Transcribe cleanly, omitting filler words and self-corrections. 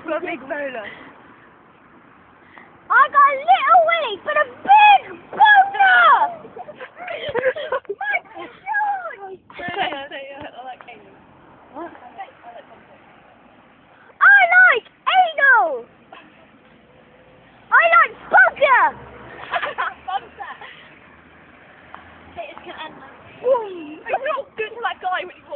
I've got a big molar. I got a little willy, but a big boner! My God! I like anal! I like bugger! It's not good for that guy when he